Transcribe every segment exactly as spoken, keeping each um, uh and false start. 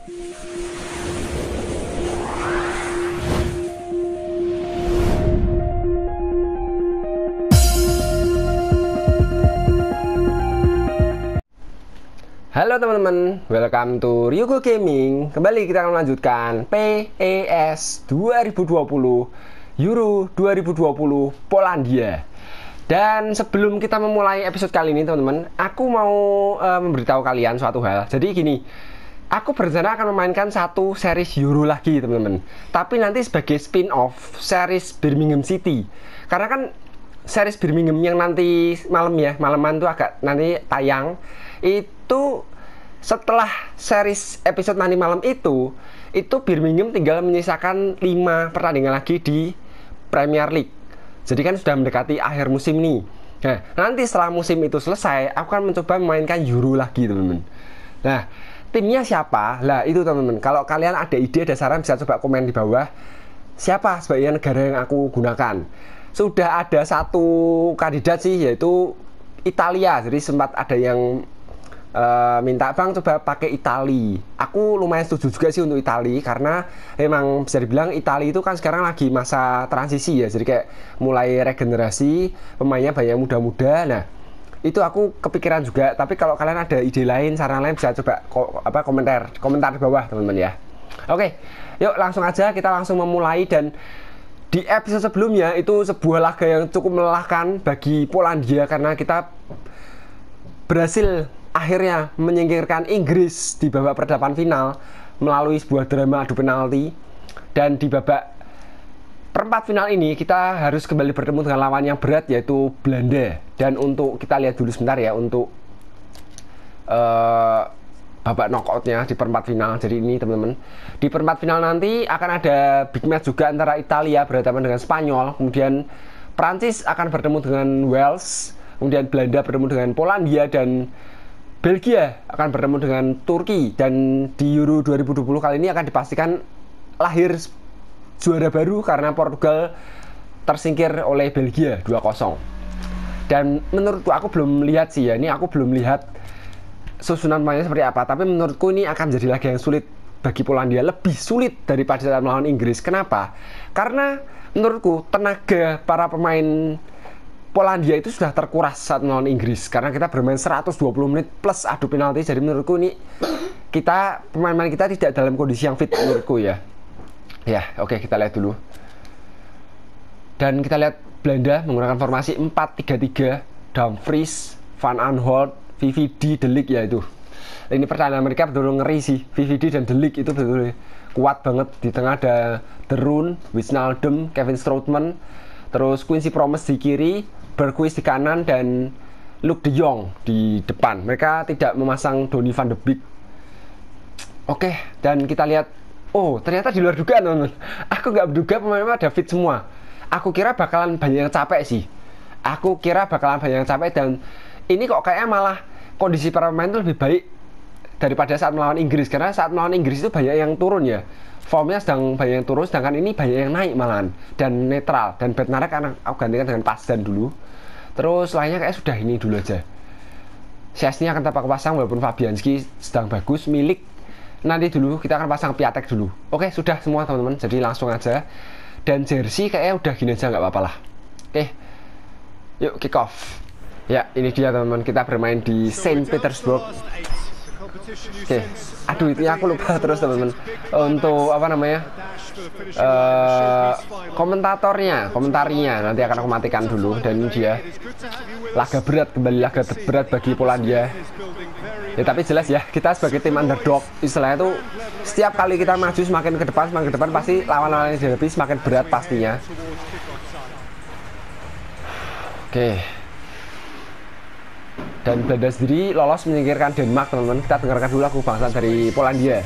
Halo teman-teman, welcome to Ryugo Gaming. Kembali kita akan melanjutkan P E S dua ribu dua puluh Euro dua ribu dua puluh Polandia. Dan sebelum kita memulai episode kali ini teman-teman, aku mau uh, memberitahu kalian suatu hal. Jadi gini, aku berencana akan memainkan satu series Euro lagi teman-teman, tapi nanti sebagai spin-off series Birmingham City. Karena kan series Birmingham yang nanti malam ya, malaman tuh agak nanti tayang itu setelah series episode nanti malam itu, itu Birmingham tinggal menyisakan lima pertandingan lagi di Premier League. Jadi kan sudah mendekati akhir musim nih. Nah, nanti setelah musim itu selesai, aku akan mencoba memainkan Euro lagi, teman-teman. Nah, timnya siapa? Lah, itu teman-teman. Kalau kalian ada ide, ada saran, bisa coba komen di bawah. Siapa sebagai negara yang aku gunakan? Sudah ada satu kandidat sih, yaitu Italia. Jadi sempat ada yang Uh, minta bang coba pakai Itali. Aku lumayan setuju juga sih untuk Itali, karena memang bisa dibilang Itali itu kan sekarang lagi masa transisi ya, jadi kayak mulai regenerasi, pemainnya banyak muda-muda. Nah itu aku kepikiran juga, tapi kalau kalian ada ide lain, saran lain, bisa coba ko apa komentar komentar di bawah teman-teman ya. Oke, yuk langsung aja kita langsung memulai. Dan di episode sebelumnya itu sebuah laga yang cukup melelahkan bagi Polandia, karena kita berhasil akhirnya menyingkirkan Inggris di babak perdelapan final melalui sebuah drama adu penalti. Dan di babak perempat final ini kita harus kembali bertemu dengan lawan yang berat, yaitu Belanda. Dan untuk kita lihat dulu sebentar ya untuk uh, babak knockoutnya di perempat final. Jadi ini teman-teman, di perempat final nanti akan ada big match juga antara Italia berhadapan dengan Spanyol, kemudian Prancis akan bertemu dengan Wales, kemudian Belanda bertemu dengan Polandia, dan Belgia akan bertemu dengan Turki. Dan di Euro dua ribu dua puluh kali ini akan dipastikan lahir juara baru karena Portugal tersingkir oleh Belgia dua kosong. Dan menurutku, aku belum lihat sih ya, ini aku belum lihat susunan pemainnya seperti apa, tapi menurutku ini akan jadi laga yang sulit bagi Polandia, lebih sulit daripada saat melawan Inggris. Kenapa? Karena menurutku tenaga para pemain Polandia itu sudah terkuras saat melawan Inggris, karena kita bermain seratus dua puluh menit plus adu penalti. Jadi menurutku ini kita pemain-pemain kita tidak dalam kondisi yang fit menurutku ya. Ya, oke, kita lihat dulu. Dan kita lihat Belanda menggunakan formasi empat tiga tiga, Dumfries, Van Aanholt, V V D, De Ligt ya itu. Ini pertahanan mereka betul-betul ngeri sih. V V D dan De Ligt itu betul-betul kuat banget. Di tengah ada De Roon, Wijnaldum, Kevin Strootman, terus Quincy Promes di kiri, Berghuis di kanan, dan Luuk de Jong di depan. Mereka tidak memasang Donny van de Beek. Oke, dan kita lihat, oh ternyata di luar dugaan teman-teman. Aku nggak menduga pemain-pemain ada fit semua. Aku kira bakalan banyak yang capek sih. Aku kira bakalan banyak yang capek, dan ini kok kayaknya malah kondisi para pemain itu lebih baik daripada saat melawan Inggris. Karena saat melawan Inggris itu banyak yang turun ya, formnya sedang banyak yang turun, sedangkan ini banyak yang naik malahan dan netral. Dan Bednarek akan aku gantikan dengan Pasdan dulu. Terus lainnya kayak sudah ini dulu aja. Szczesny akan tetap pasang walaupun Fabianski sedang bagus. Milik nanti dulu kita akan pasang Piatek dulu. Oke, sudah semua teman-teman. Jadi langsung aja. Dan jersey kayaknya udah gini aja, nggak apa-apa lah. Oke, yuk kick off. Ya, ini dia teman-teman, kita bermain di Saint Petersburg. Oke, aduh itu ya aku lupa terus teman-teman untuk apa namanya uh, komentatornya, komentarinya nanti akan aku matikan dulu. Dan ini dia laga berat, kembali laga berat bagi Polandia. Ya tapi jelas ya, kita sebagai tim underdog istilahnya tuh setiap kali kita maju semakin ke depan, semakin ke depan pasti lawan-lawan yang dihadapi semakin berat pastinya. Oke. Dan Belanda sendiri lolos menyingkirkan Denmark teman-teman. Kita dengarkan dulu lagu bangsa dari Polandia.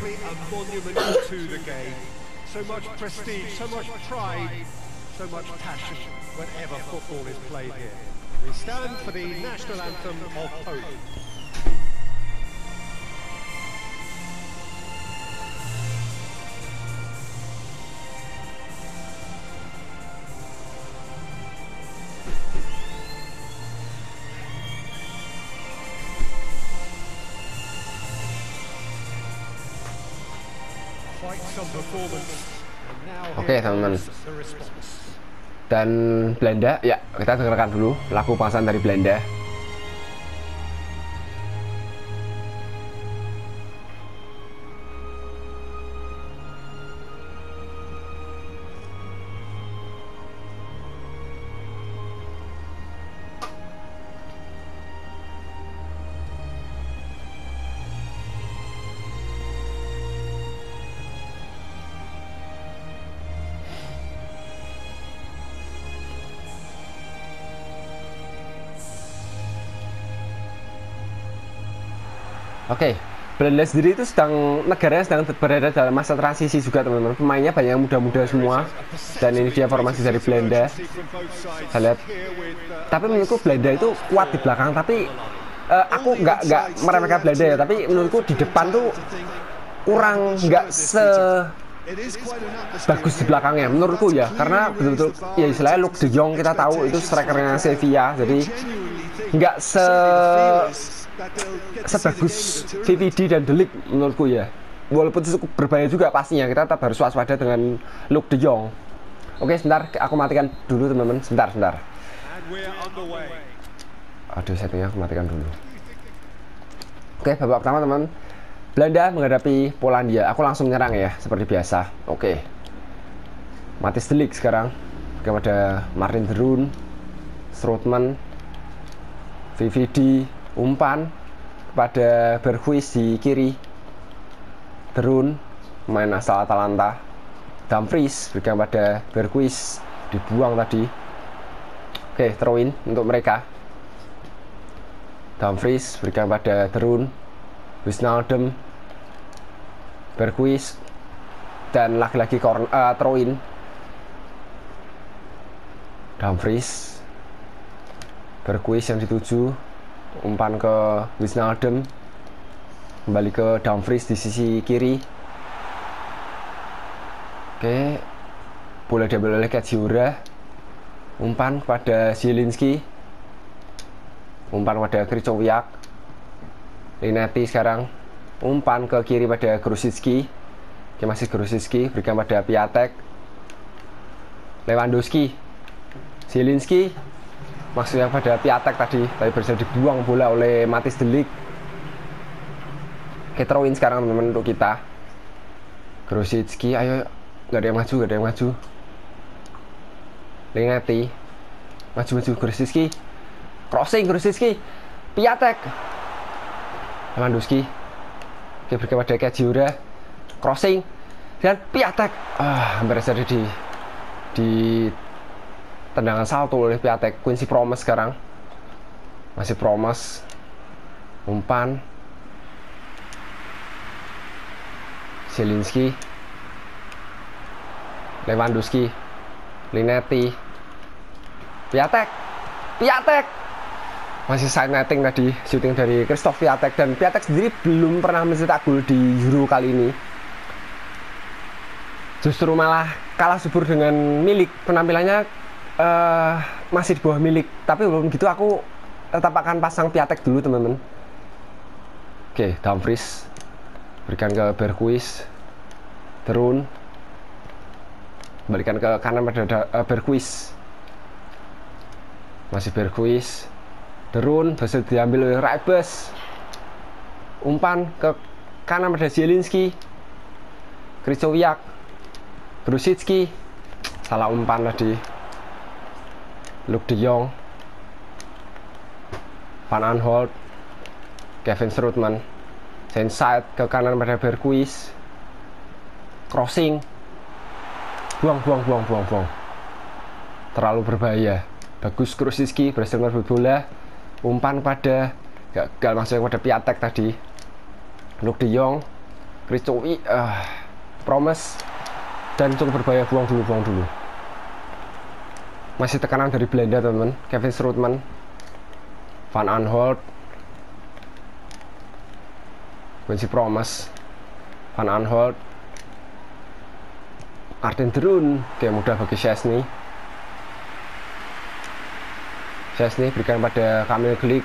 Oke teman-teman, dan Belanda ya, kita dengarkan dulu lagu panggilan dari Belanda. Oke, Belanda sendiri itu sedang, negaranya sedang berada dalam masa transisi juga teman-teman. Pemainnya banyak yang muda-muda semua. Dan ini dia formasi dari Belanda. Saya lihat. Tapi menurutku Belanda itu kuat di belakang. Tapi uh, aku nggak nggak meremehkan Belanda ya. Tapi menurutku di depan tuh kurang nggak se bagus di belakangnya menurutku ya. Karena betul-betul ya istilahnya Luuk de Jong kita tahu itu strikernya Sevilla. Jadi nggak se sebagus V V D dan De Ligt menurutku ya. Walaupun cukup berbahaya juga pastinya, kita tetap harus waspada dengan Luuk de Jong. Oke, sebentar, aku matikan dulu teman-teman. Sebentar, sebentar. Aduh, settingnya aku matikan dulu. Oke, babak pertama teman. Belanda menghadapi Polandia. Aku langsung nyerang ya, seperti biasa. Oke. Matthijs De Ligt sekarang kepada Martin de Roon, Strootman, V V D, umpan kepada Berghuis di kiri. De Roon, pemain asal Atalanta. Dumfries berikan pada Berghuis, dibuang tadi. Oke, throw in untuk mereka. Dumfries berikan pada De Roon, Wijnaldum, Berghuis, dan lagi-lagi uh, throw in. Dumfries, Berghuis yang dituju, umpan ke Wijnaldum, kembali ke Dumfries di sisi kiri. Oke, bola diambil oleh Kajiura, umpan kepada Zielinski, umpan pada Krychowiak. Linetty sekarang umpan ke kiri pada Grosicki. Oke, masih Grosicki berikan pada Piatek, Lewandowski, Zielinski, maksudnya pada Piatek tadi, tapi berhasil dibuang bola oleh Matthijs De Ligt. Oke, throw in sekarang teman-teman untuk kita. Grosicki, ayo, nggak ada yang maju, nggak ada yang maju. Linetty, maju-maju Grosicki, crossing Grosicki, Piatek, Lewandowski. Oke, berikan pada Kajiura, crossing, dan Piatek. Ah, hampir saja di di tendangan salto oleh Piatek. Quincy Promes sekarang, masih Promes, umpan Zielinski, Lewandowski, Linetty, Piatek, Piatek, masih side netting tadi, shooting dari Christoph Piatek. Dan Piatek sendiri belum pernah mencetak gol di Euro kali ini, justru malah kalah subur dengan Milik. Penampilannya uh, masih di bawah Milik, tapi belum gitu aku tetap akan pasang Piatek dulu teman-teman. Oke, Dumfries berikan ke Berghuis, De Roon, berikan ke kanan pada uh, Berghuis, masih Berghuis, De Roon berhasil diambil oleh Rijbes, umpan ke kanan pada Zielinski, Krychowiak, Grosicki, salah umpan tadi. Luuk de Jong, Van Aanholt, Kevin Strootman, inside ke kanan pada Berghuis, crossing, buang buang buang buang buang, terlalu berbahaya. Bagus Grosicki berhasil merebut bola, umpan pada gagal masuk pada Piatek tadi. Luuk de Jong, Krychowiak, uh, Promes, dan cukup berbahaya. Buang dulu, buang dulu. Masih tekanan dari Belanda teman-teman. Kevin Strootman, Van Aanholt, Quincy Promes, Van Aanholt, Martin de Roon. Oke, mudah bagi Szczesny. Szczesny berikan pada Kamil Glik,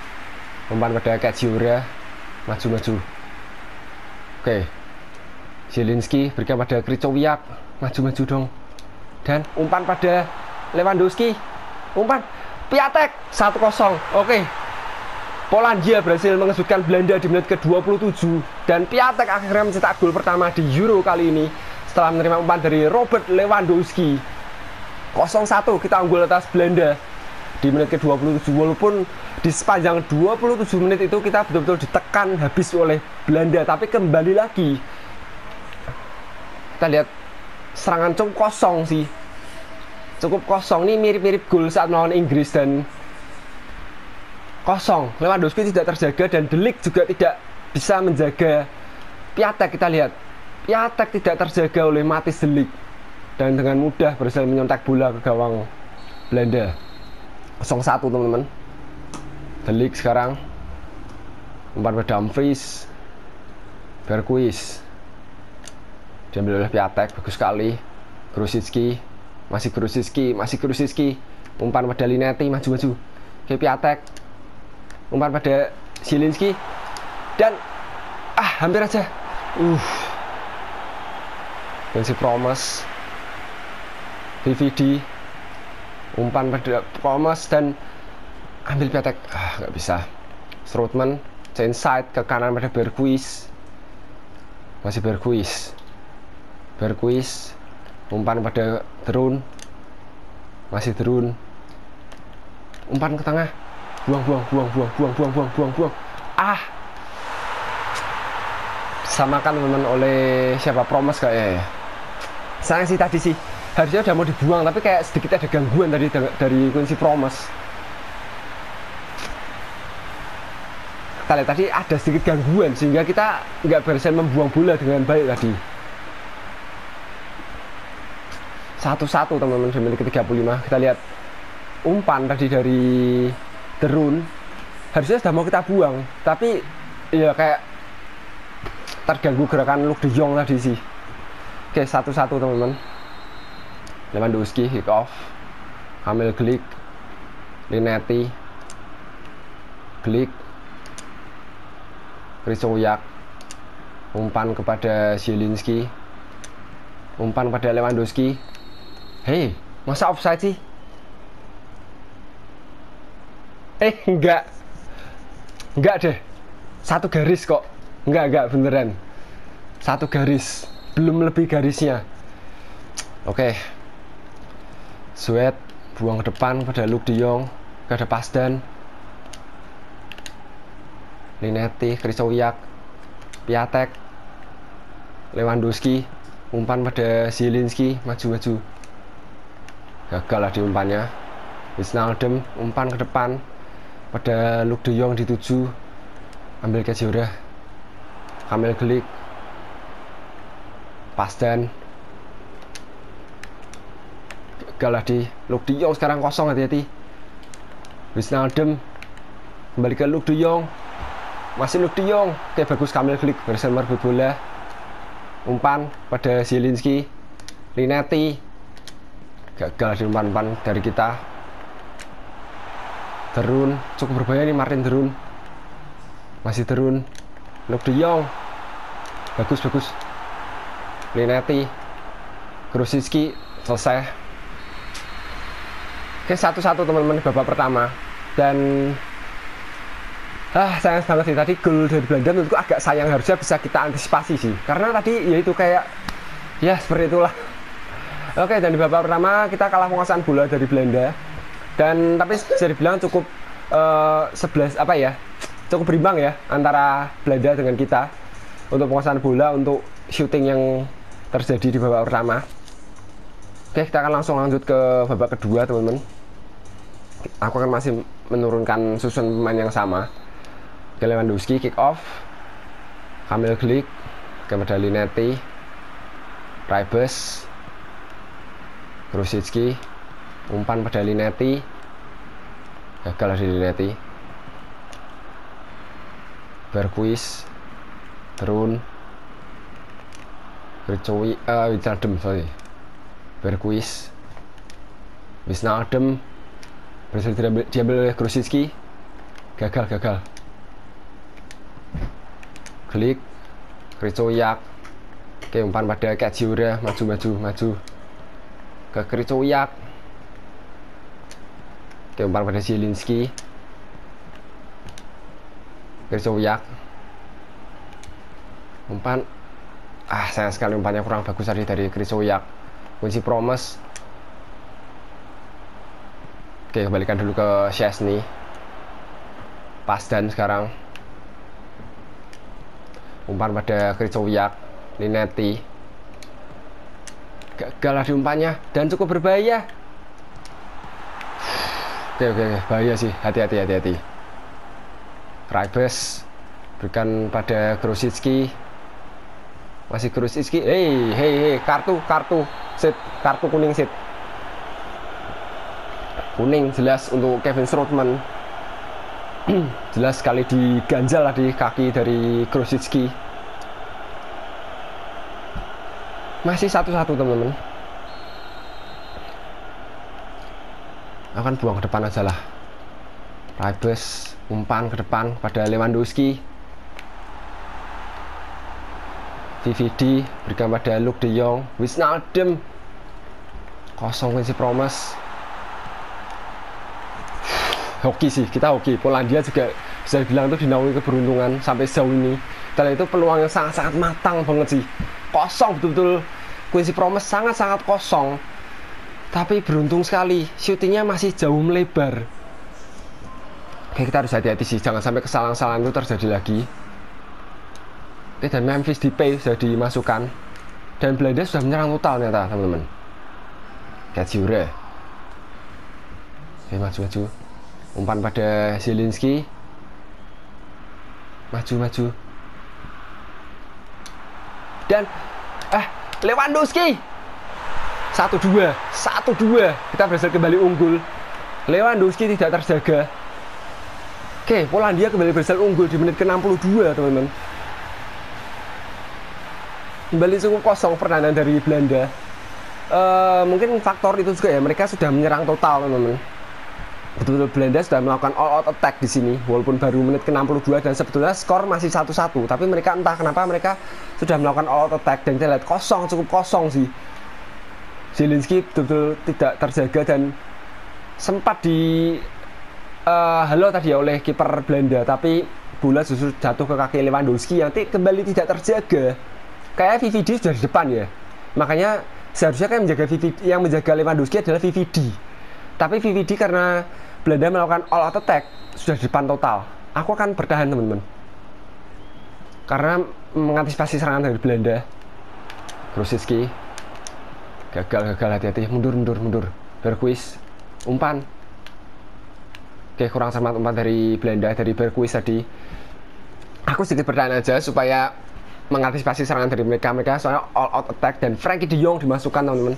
umpan pada Kajiura, maju-maju. Oke, Zielinski berikan pada Krychowiak, maju-maju dong, dan umpan pada Lewandowski, umpan Piatek, satu kosong. Oke, Polandia berhasil mengejutkan Belanda di menit ke dua puluh tujuh, dan Piatek akhirnya mencetak gol pertama di Euro kali ini setelah menerima umpan dari Robert Lewandowski. nol satu kita unggul atas Belanda di menit ke dua puluh tujuh, walaupun di sepanjang dua puluh tujuh menit itu kita betul-betul ditekan habis oleh Belanda, tapi kembali lagi kita lihat serangan cukup kosong sih, cukup kosong. Ini mirip-mirip gol saat melawan Inggris, dan kosong. Lewandowski tidak terjaga dan De Ligt juga tidak bisa menjaga Piatek. Kita lihat Piatek tidak terjaga oleh Matthijs De Ligt dan dengan mudah berhasil menyontek bola ke gawang Belanda. nol satu teman-teman. De Ligt sekarang umpan pada Dumfries, Berghuis diambil oleh Piatek, bagus sekali. Grosicki, masih Grosicki, masih Grosicki, umpan pada Linetty, maju-maju ke Piatek, umpan pada Zielinski, dan ah hampir aja. Uh, Quincy Promes, D V D, umpan pada Promes dan ambil Piatek, ah nggak bisa. Strootman, chain side ke kanan pada Berghuis, masih Berghuis. Berghuis, umpan pada Drun, masih Drun, umpan ke tengah, buang buang buang buang buang buang buang buang buang ah, samakan teman-teman oleh siapa, Promes kayaknya ya. Sayang sih tadi sih, harusnya udah mau dibuang, tapi kayak sedikit ada gangguan tadi dari Quincy Promes. Kita lihat tadi ada sedikit gangguan sehingga kita nggak berhasil membuang bola dengan baik tadi. Satu-satu teman-teman di menit ke tiga puluh lima. Kita lihat umpan tadi dari Drun, harusnya sudah mau kita buang, tapi ya kayak terganggu gerakan Luuk de Jong tadi sih. Oke, satu-satu teman-teman. Lewandowski kick off, Kamil Glik, Linetty, Glik, Krychowiak, umpan kepada Zielinski, umpan pada Lewandowski. Hei, masa offside sih? Eh, enggak. Enggak deh. Satu garis kok. Enggak, enggak, beneran. Satu garis. Belum lebih garisnya. Oke. Sweat buang ke depan pada Luuk de Jong. Ke ada Pasdan. Linetty, Krychowiak, Piatek, Lewandowski, umpan pada Zielinski, maju-maju. Gagal lah di umpannya. Wijnaldum, umpan ke depan pada Luuk de Jong di tujuh, ambil ke Jora, Kamil Glik, Pasdan. Gagal lah di Luuk de Jong, sekarang kosong, hati-hati. Wijnaldum kembali ke Luuk de Jong, masih Luuk de Jong. Oke, bagus, Kamil Glik berhasil merebut bola, umpan pada Zielinski, Linetty. Gagal di umpan-umpan dari kita. Drun, cukup berbahaya nih Martin Drun, masih Drun, Luuk de Jong, bagus bagus. Linetty, Grosicki, selesai. Oke, satu-satu teman-teman babak pertama. Dan ah sayang banget sih tadi gol dari Belanda, menurutku agak sayang, harusnya bisa kita antisipasi sih, karena tadi ya itu kayak ya seperti itulah. Oke, dan di babak pertama kita kalah penguasaan bola dari Belanda, dan tapi bisa dibilang cukup uh, sebelas apa ya, cukup berimbang ya antara Belanda dengan kita untuk penguasaan bola, untuk shooting yang terjadi di babak pertama. Oke, kita akan langsung lanjut ke babak kedua teman-teman. Aku akan masih menurunkan susun pemain yang sama. Lewandowski kick off, Kamil Glik, kepada Linetty, Raibes, Grosicki, umpan pada Linetty, gagal di Linetty. Berghuis, Drun, Krychowiak, uh, Wijnaldum, sorry, Berghuis, Wijnaldum berhasil diambil, diambil oleh Grosicki, gagal gagal. Glik, Krychowiak, Oke, umpan pada Kajiura, maju maju maju ke Krychowiak. Oke, umpan pada Zielinski. Krychowiak. Umpan, ah sayang sekali umpannya kurang bagus tadi dari Krychowiak. Quincy Promes. Oke, kembalikan dulu ke Szczesny. Pasdan sekarang. Umpan pada Krychowiak. Linetti. Gagal lah di umpannya dan cukup berbahaya. Oke oke oke, bahaya sih. Hati-hati hati-hati. Rybes berikan pada Grosicki. Masih Grosicki. Hei hei hei, kartu kartu sit, kartu kuning sit. Kuning jelas untuk Kevin Strootman. Jelas sekali diganjal lah di kaki dari Grosicki. Masih satu-satu teman-teman. Akan buang ke depan aja lah. Rybes umpan ke depan pada Lewandowski. V V D berikan pada Luuk de Jong. Wijnaldum kosong. Quincy Promes. Hoki sih, kita hoki. Polandia juga bisa dibilang itu dinaungi keberuntungan sampai sejauh ini. Dan itu peluang yang sangat-sangat matang banget sih. Kosong betul-betul. Quincy Promes sangat-sangat kosong. Tapi beruntung sekali, syutingnya masih jauh melebar. Oke, kita harus hati-hati sih, jangan sampai kesalahan-kesalahan itu terjadi lagi. Oke, dan Memphis Depay sudah dimasukkan. Dan Belanda sudah menyerang total ternyata, teman-teman. Kajiura. Oke, maju-maju. Umpan pada Zielinski. Maju-maju. Dan, ah, Lewandowski. satu dua, satu dua. Kita berhasil kembali unggul. Lewandowski tidak terjaga. Oke, Polandia kembali berhasil unggul di menit ke enam puluh dua, teman-teman. Kembali cukup kosong pertahanan dari Belanda. Uh, mungkin faktor itu juga ya, mereka sudah menyerang total, teman-teman. Betul-betul Belanda sudah melakukan all out attack di sini, walaupun baru menit ke enam puluh dua dan sebetulnya skor masih satu satu. Tapi mereka entah kenapa mereka sudah melakukan all out attack dan kita lihat kosong, cukup kosong sih. Zielinski betul-betul tidak terjaga dan sempat di uh, halo tadi ya oleh kiper Belanda, tapi bola justru jatuh ke kaki Lewandowski yang kembali tidak terjaga. Kayak V V D sudah di depan ya, makanya seharusnya kan menjaga V V D, yang menjaga Lewandowski adalah V V D. Tapi V V D karena Belanda melakukan all out attack sudah di depan total. Aku akan bertahan teman-teman, karena mengantisipasi serangan dari Belanda. Grosicki gagal, gagal, hati-hati, mundur, mundur, mundur. Berghuis, umpan. Oke, kurang cermat umpan dari Belanda, dari Berghuis tadi. Aku sedikit bertahan aja supaya mengantisipasi serangan dari mereka. Mereka soalnya all out attack dan Frenkie de Jong dimasukkan, teman-teman.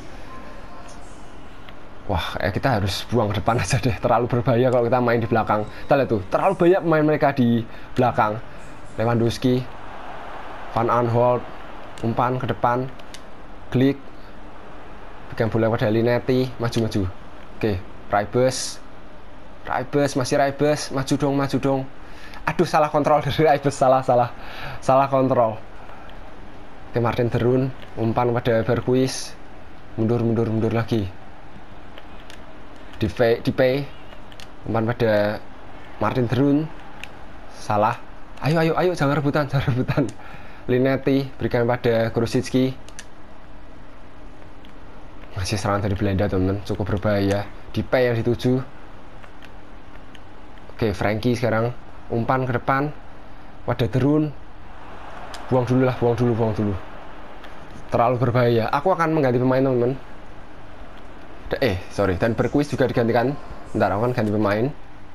Wah, eh, kita harus buang ke depan aja deh. Terlalu berbahaya kalau kita main di belakang. Kita lihat tuh, terlalu banyak pemain mereka di belakang. Lewandowski, Van Aanholt, umpan ke depan, Glik. Pegang bola pada Linetti, maju-maju. Oke, Rybes. Rybes, masih Rybes, maju dong, maju dong. Aduh, salah kontrol dari Rybes, salah, salah. Salah kontrol. Oke, Martin de Roon, umpan pada Berghuis. Mundur, mundur, mundur lagi. Depay, umpan pada Martin de Roon. Salah. Ayo, ayo, ayo, jangan rebutan, jangan rebutan. Linetti, berikan pada Grosicki. Masih serangan dari Belanda, teman-teman, cukup berbahaya. Depay yang dituju. Oke, Frenkie sekarang umpan ke depan pada de Roon. Buang dulu lah, buang dulu, buang dulu. Terlalu berbahaya. Aku akan mengganti pemain, teman-teman. Eh, sorry, dan Berghuis juga digantikan. Bentar, aku akan ganti pemain.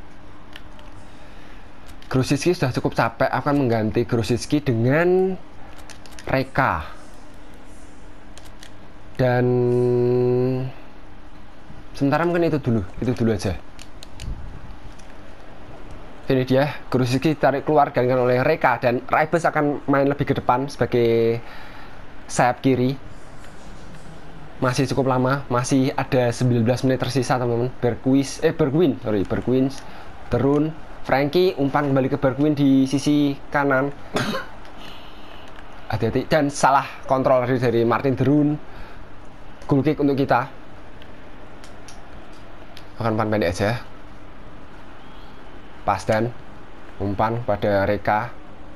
Grosicki sudah cukup capek. Aku akan mengganti Grosicki dengan Reka. Dan sementara mungkin itu dulu, itu dulu aja. Ini dia, Grosicki tarik keluar gantikan oleh Reka dan Rybes akan main lebih ke depan sebagai sayap kiri. Masih cukup lama, masih ada sembilan belas menit tersisa, teman-teman. Berghuis, eh Bergwijn, sorry, Bergwijn, de Roon, Frenkie, umpan kembali ke Bergwijn di sisi kanan. hati-hati, dan salah kontrol dari, dari Martin de Roon. Goal kick untuk kita. Akan umpan pendek aja. Pas dan umpan pada Reka.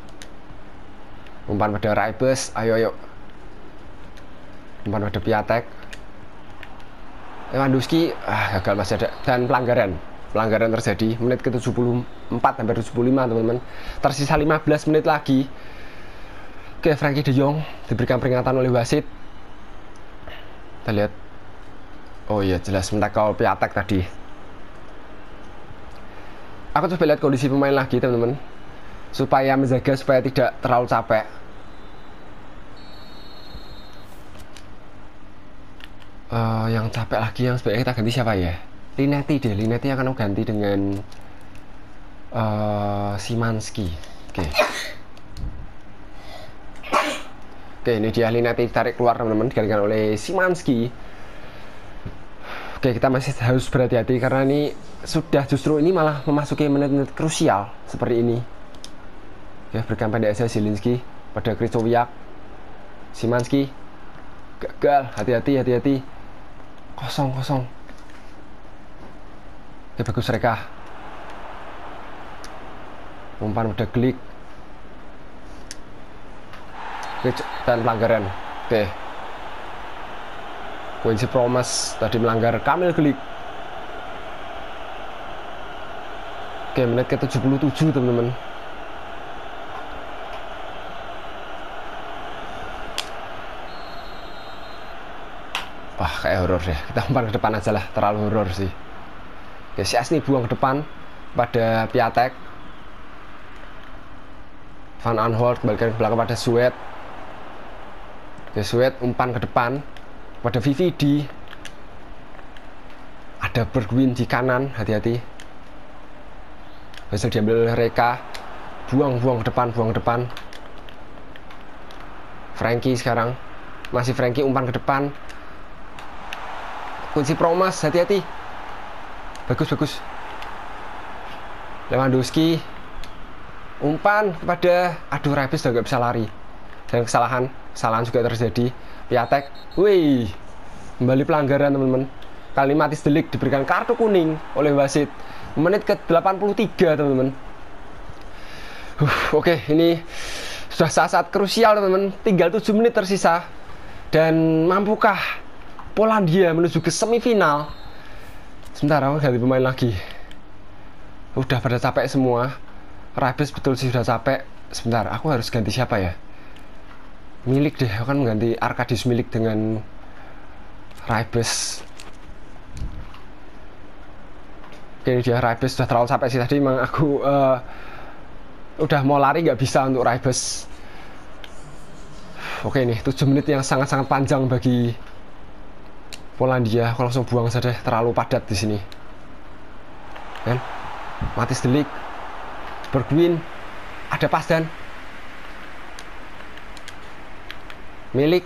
Umpan pada Raibes. Ayo ayo. Umpan pada Piatek. Lewandowski, ah gagal, masih ada, dan pelanggaran. Pelanggaran terjadi menit ke tujuh puluh empat sampai tujuh puluh lima, teman-teman. Tersisa lima belas menit lagi. Oke, Frenkie de Jong diberikan peringatan oleh wasit. Kita lihat. Oh iya, jelas mentakal Piatek tadi. Aku coba lihat kondisi pemain lagi, teman-teman, supaya menjaga supaya tidak terlalu capek. Uh, yang capek lagi, yang sebaiknya kita ganti siapa ya? Linetti deh, Linetti akan ganti dengan uh, Szymański. Oke. Okay. Oke, okay, ini dia Linetti tarik keluar, teman-teman, digantikan oleh Szymański. Oke, okay, kita masih harus berhati-hati karena ini sudah justru ini malah memasuki menit-menit krusial seperti ini. Oke, okay, berikan pendek aja Zielinski pada Krychowiak. Szymański gagal, hati-hati, hati-hati. Kosong, kosong. Oke, bagus mereka. Umpan udah Glik. Oke, dan pelanggaran. Oke. Quincy Promes tadi melanggar Kamil Glik. Oke, menit ke tujuh puluh tujuh, teman-teman. Wah, kayak horor deh. Kita umpan ke depan aja lah, terlalu horor sih. Oke, si Asni buang ke depan pada Piatek. Van Aanholt kembalikan ke belakang pada Suet. Oke, Suet umpan ke depan pada V V D. Ada Bergwijn di kanan, hati-hati. Bisa diambil oleh Reka. Buang, buang ke depan, buang ke depan. Frenkie sekarang. Masih Frenkie umpan ke depan. Quincy Promes, hati-hati. Bagus, bagus. Lewandowski. Umpan kepada, aduh, Raibes udah gak bisa lari. Dan kesalahan, kesalahan juga terjadi. Piatek, wih, kembali pelanggaran, teman-teman. Kali Matthijs de Ligt diberikan kartu kuning oleh wasit. Menit ke delapan puluh tiga, teman-teman. Uh, Oke, okay, ini sudah saat-saat krusial, teman-teman. Tinggal tujuh menit tersisa. Dan mampukah Polandia menuju ke semifinal? Sebentar, aku ganti pemain lagi. Udah pada capek semua. Raibes betul sih sudah capek. Sebentar, aku harus ganti siapa ya? Milik deh, aku akan mengganti Arkadiusz Milik dengan Raibes. Oke, ini dia Raibes sudah terlalu capek sih tadi. Emang aku uh, udah mau lari nggak bisa untuk Raibes. Oke, nih tujuh menit yang sangat-sangat panjang bagi Polandia. Aku langsung buang saja, terlalu padat di sini. Kan? Matthijs de Ligt, Bergwijn, ada pas dan Milik,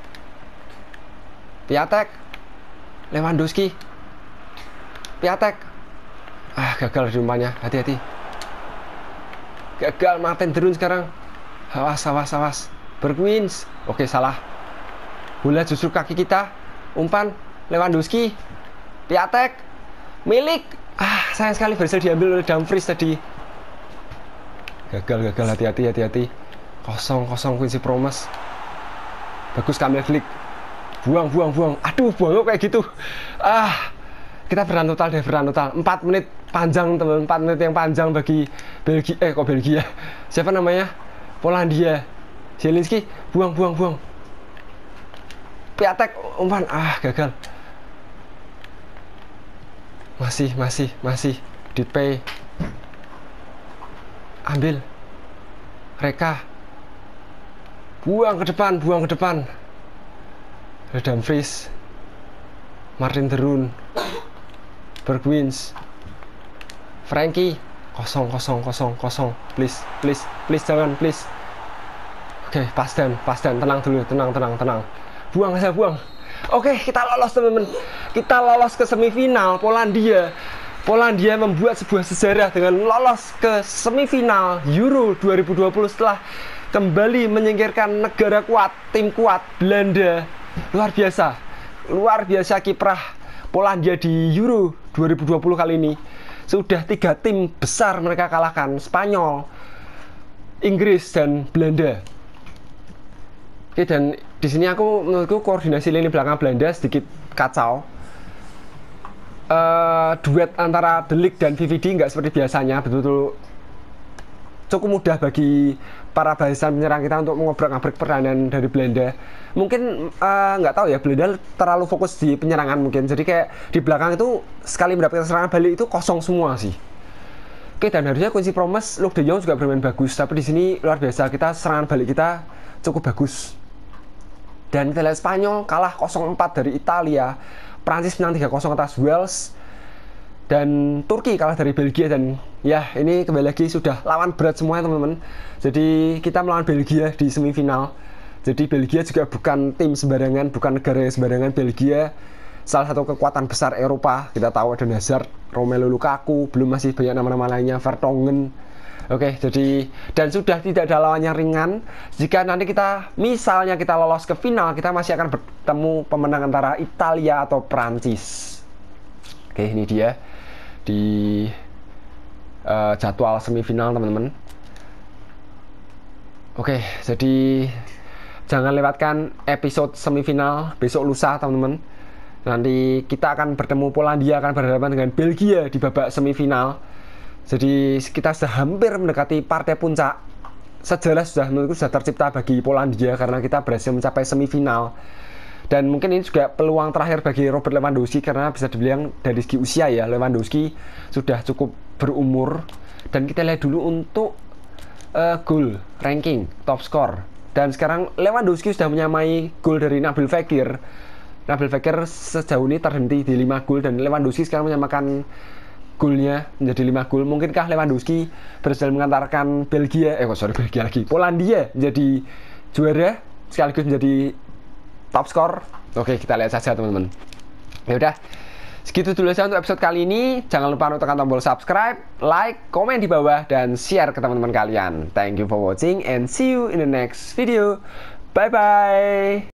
Piatek, Lewandowski, Piatek. Ah, gagal di umpannya, hati-hati. Gagal Martin de Roon sekarang. Awas, awas, awas. Bergwijn. Oke, salah. Bola justru kaki kita. Umpan Lewandowski, Piatek, Milik. Ah, sayang sekali berhasil diambil oleh Dumfries tadi. Gagal, gagal, hati-hati, hati-hati. Kosong, kosong Quincy Promes. Bagus Kamil Glik. Buang, buang, buang. Aduh, buang kayak gitu. Ah, kita bertahan total deh, bertahan total. empat menit panjang, teman. empat menit yang panjang bagi Belgia. Eh, kok Belgia? Siapa namanya? Polandia. Zielinski, buang, buang, buang. Piatek umpan, ah gagal. Masih, masih, masih. Ditpay. Ambil. Reka. Buang ke depan, buang ke depan. Dumfries. Martin de Roon. Bergwijn. Frenkie. Kosong, kosong, kosong, kosong. Please, please, please jangan, please. Oke, okay, pas dan, pas dan. Tenang dulu, tenang, tenang, tenang. Buang saja, buang. Oke, kita lolos, teman-teman. Kita lolos ke semifinal. Polandia Polandia membuat sebuah sejarah dengan lolos ke semifinal Euro dua ribu dua puluh setelah kembali menyingkirkan negara kuat, tim kuat Belanda. Luar biasa, luar biasa kiprah Polandia di Euro dua ribu dua puluh kali ini. Sudah tiga tim besar mereka kalahkan, Spanyol, Inggris, dan Belanda. Oke, dan di sini aku menurutku koordinasi lini belakang Belanda sedikit kacau. Uh, duet antara De Ligt dan V V D nggak seperti biasanya, betul-betul cukup mudah bagi para barisan penyerang kita untuk mengobrak-abrik pertahanan dari Belanda. Mungkin uh, nggak tahu ya, Belanda terlalu fokus di penyerangan mungkin. Jadi kayak di belakang itu sekali mendapatkan serangan balik itu kosong semua sih. Oke, dan harusnya Quincy Promes, Luuk de Jong juga bermain bagus. Tapi di sini luar biasa, kita serangan balik kita cukup bagus. Dan kita lihat Spanyol kalah nol empat dari Italia, Prancis menang tiga nol atas Wales, dan Turki kalah dari Belgia. Dan ya, ini kembali lagi sudah lawan berat semuanya teman-teman. Jadi kita melawan Belgia di semifinal. Jadi Belgia juga bukan tim sembarangan, bukan negara yang sembarangan. Belgia salah satu kekuatan besar Eropa. Kita tahu ada Hazard, Romelu Lukaku, belum masih banyak nama-nama lainnya, Vertonghen. Oke, jadi dan sudah tidak ada lawan yang ringan. Jika nanti kita misalnya kita lolos ke final, kita masih akan bertemu pemenang antara Italia atau Prancis. Oke, ini dia di uh, jadwal semifinal teman-teman. Oke, jadi jangan lewatkan episode semifinal besok lusa teman-teman. Nanti kita akan bertemu Polandia, akan berhadapan dengan Belgia di babak semifinal. Jadi kita sudah hampir mendekati partai puncak. Sejarah sudah menurutku sudah tercipta bagi Polandia karena kita berhasil mencapai semifinal. Dan mungkin ini juga peluang terakhir bagi Robert Lewandowski karena bisa dibilang dari segi usia ya, Lewandowski sudah cukup berumur. Dan kita lihat dulu untuk uh, gol ranking top score. Dan sekarang Lewandowski sudah menyamai gol dari Nabil Fekir. Nabil Fekir sejauh ini terhenti di lima gol dan Lewandowski sekarang menyamakan golnya menjadi lima gol. Mungkinkah Lewandowski berhasil mengantarkan Belgia, eh sorry Belgia lagi, Polandia menjadi juara sekaligus menjadi top skor? Oke, kita lihat saja teman-teman. Ya udah, segitu dulu saja untuk episode kali ini. Jangan lupa untuk tekan tombol subscribe, like, komen di bawah, dan share ke teman-teman kalian. Thank you for watching and see you in the next video. Bye bye.